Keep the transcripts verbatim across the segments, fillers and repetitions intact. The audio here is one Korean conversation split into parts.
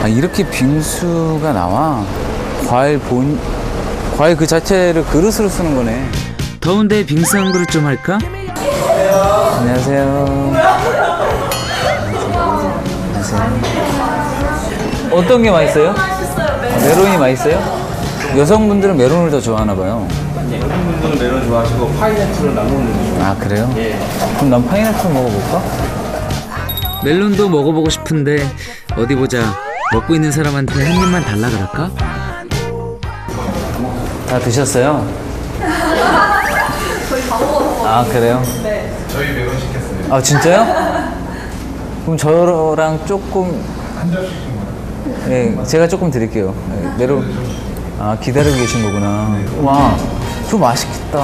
아, 이렇게 빙수가 나와? 과일 본, 과일 그 자체를 그릇으로 쓰는 거네. 더운데 빙수 한 그릇 좀 할까? 안녕하세요. 안녕하세요. 어떤 게 맛있어요? 아, 메론이 맛있어요? 여성분들은 메론을 더 좋아하나 봐요. 네, 여성분들은 메론 좋아하시고 파인애플은 나무는. 아, 그래요? 예. 그럼 난 파인애플 먹어볼까? 멜론도 먹어보고 싶은데 어디 보자. 먹고 있는 사람한테 한 입만 달라 그럴까? 다 드셨어요? 아, 그래요? 네. 저희 메론 시켰어요. 아, 진짜요? 그럼 저랑 조금. 한 잔씩만. 네, 제가 조금 드릴게요. 네, 메론. 아, 기다리고 계신 거구나. 와, 좀 맛있겠다.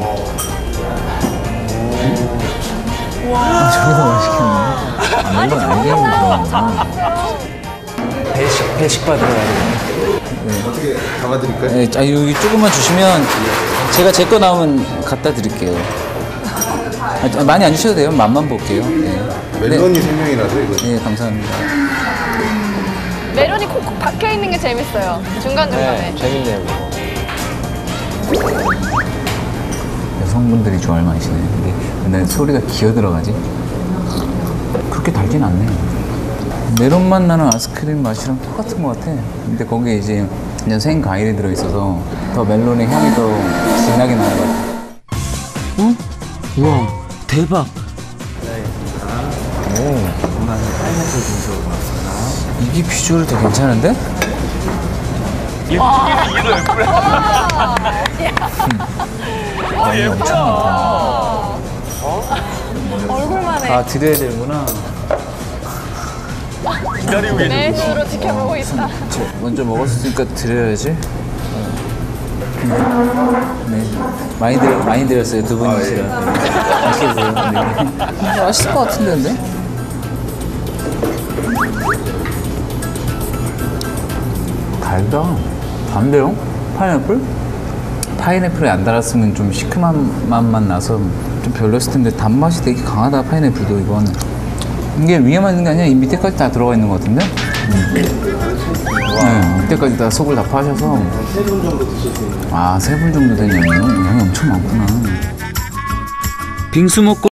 아, 저기서 맛있겠네. 아, 이건 알겠는 거구나. 배식, 배식 받으러 가야 돼. 어떻게 담아드릴까요? 네, 아, 여기 조금만 주시면 제가 제 거 나오면 갖다 드릴게요. 아, 많이 안 주셔도 돼요. 맛만 볼게요. 네. 멜론이 세 명이라서 이거. 네, 감사합니다. 메론이 콕콕 박혀 있는 게 재밌어요. 중간 중간에. 재밌네요. 여성분들이 좋아할 맛이네. 이게 근데 소리가 기어 들어가지. 그렇게 달진 않네. 메론 맛 나는 아이스크림 맛이랑 똑같은 것 같아. 근데 거기에 이제 그냥 생 과일이 들어있어서 더 멜론의 향이 더 진하게 나는 것 같아. 어? 우와, 대박. 오, 이게 비주얼이 더 괜찮은데? 아, 얘 엄청 많다. 얼굴만 해. 아, 드려야 되는구나. 내주로 지켜보고 있다. 저 먼저 먹었으니까 드려야지. 네, 많이 드려 많이 드렸어요. 두 분이시라. 맛있게 드세요. 네. 맛있을 것 같은데, 근데? 달다. 단데요? 파인애플? 파인애플이 안 달았으면 좀 시큼한 맛만 나서 좀 별로였을 텐데 단맛이 되게 강하다. 파인애플도 이건. 이게 위에만 있는 게 아니라 이 밑에까지 다 들어가 있는 것 같은데? 음. 네, 밑에까지 다 속을 다 파셔서. 세 분 정도 드실 수 있는. 아, 세 분 정도 된 양이요? 양이 엄청 많구나. 빙수 먹고